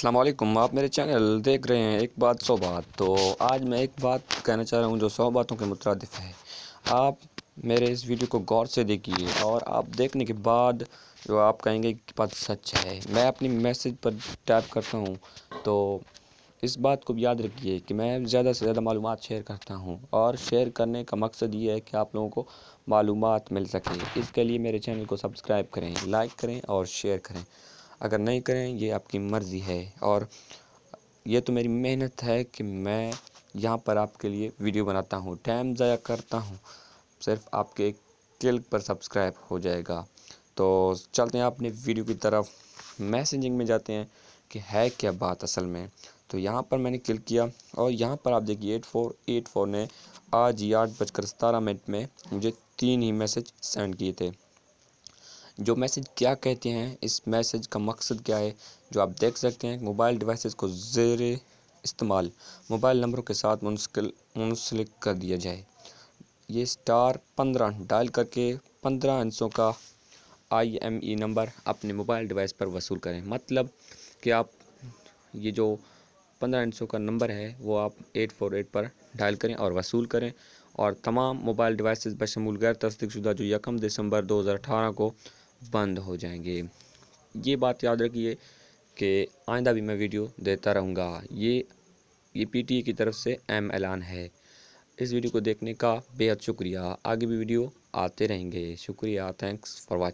अस्सलाम वालेकुम। आप मेरे चैनल देख रहे हैं एक बात सौ बात। तो आज मैं एक बात कहना चाह रहा हूं जो 100 बातों के मुतरादिफ है। आप मेरे इस वीडियो को गौर से देखिए और आप देखने के बाद जो आप कहेंगे कि बात सच है। मैं अपनी मैसेज पर टैप करता हूं तो इस बात को भी याद रखिए कि मैं ज़्यादा से ज़्यादा मालूमात शेयर करता हूं और शेयर करने का मकसद ये है कि आप लोगों को मालूमात मिल सके। इसके लिए मेरे चैनल को सब्सक्राइब करें, लाइक करें और शेयर करें। अगर नहीं करें ये आपकी मर्ज़ी है और ये तो मेरी मेहनत है कि मैं यहाँ पर आपके लिए वीडियो बनाता हूँ, टाइम ज़ाया करता हूँ। सिर्फ आपके एक क्लिक पर सब्सक्राइब हो जाएगा। तो चलते हैं अपने वीडियो की तरफ। मैसेजिंग में जाते हैं कि है क्या बात असल में। तो यहाँ पर मैंने क्लिक किया और यहाँ पर आप देखिए 8484 ने आज ही 8:17 में मुझे 3 ही मैसेज सेंड किए थे। जो मैसेज क्या कहते हैं, इस मैसेज का मकसद क्या है, जो आप देख सकते हैं। मोबाइल डिवाइसेस को ज़ेरे इस्तेमाल मोबाइल नंबरों के साथ मुंसलिक कर दिया जाए। ये *15 डायल करके 15 अंकों का IMEI नंबर अपने मोबाइल डिवाइस पर वसूल करें। मतलब कि आप ये जो 15 अंकों का नंबर है वो आप 848 पर डायल करें और वसूल करें और तमाम मोबाइल डिवाइसेस बशमूल गैर तस्दीकशुदा जो 1 दिसंबर 2018 को बंद हो जाएंगे। ये बात याद रखिए कि आइंदा भी मैं वीडियो देता रहूँगा। ये PTA की तरफ से अहम ऐलान है। इस वीडियो को देखने का बेहद शुक्रिया। आगे भी वीडियो आते रहेंगे। शुक्रिया। Thanks for watching.